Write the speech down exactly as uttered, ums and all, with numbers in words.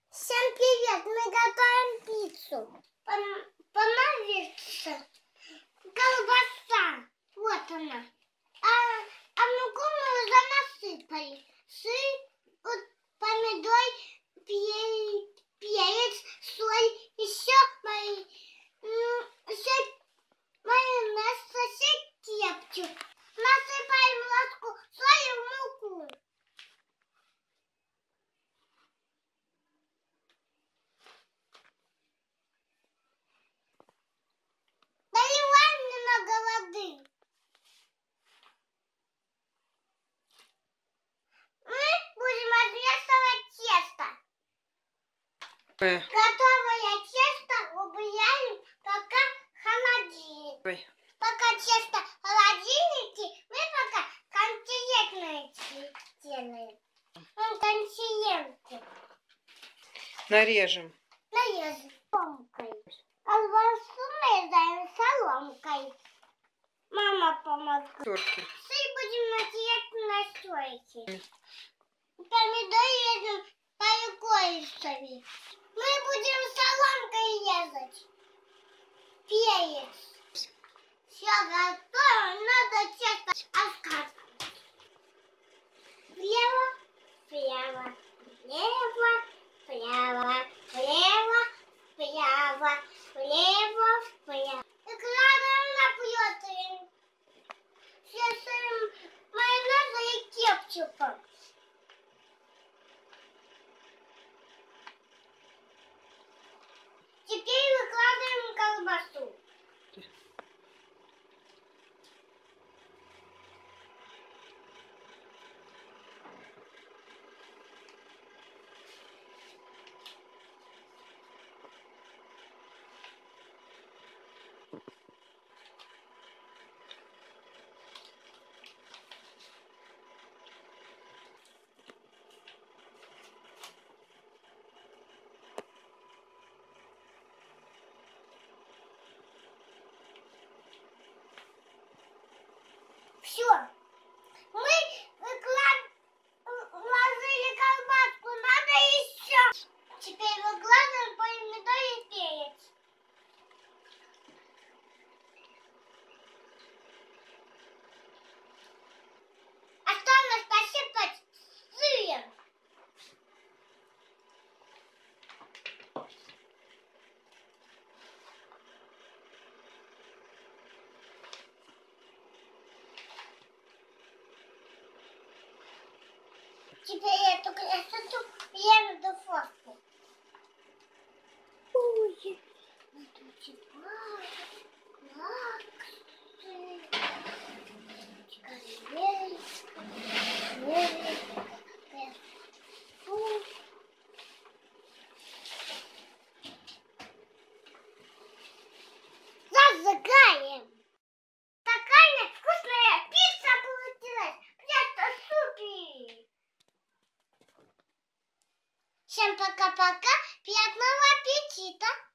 Всем привет! Мы готовим пиццу. Понадобится колбаса. Вот она. А, а муку мы уже насыпали. Сыр, вот, помидор, перец, соль, еще мои, еще майонез, еще кетчуп. Насыпаем ложку соли в муку. Наливаем немного воды. Мы будем размешивать тесто. Ой. Готовое тесто убираем пока в холодильник. Ой. Пока тесто в холодильнике, мы пока конфетные делаем. Конфетки. Нарежем. Нарежем соломкой. Колбасу нарезаем соломкой. Мама помогла. Торки. Сыр будем натирать на стойке. Помидор режем по-рукольцами. Мы будем соломкой резать. Перец. Все готово, надо тесто откатывать. Влево, вправо, влево, вправо, влево, вправо, влево, вправо. Выкладываем на противень. Все сыром майонеза и кетчупом. Теперь выкладываем колбасу. Все. Мы выклад... вложили колбаску. Надо еще. Теперь выкладываем помидор и перец. Осталось посыпать сыром. Теперь эту красоту я в духовку. Ой, зажигаем. Такая вкусная пицца получилась. Просто супер. Всем пока-пока. Приятного аппетита.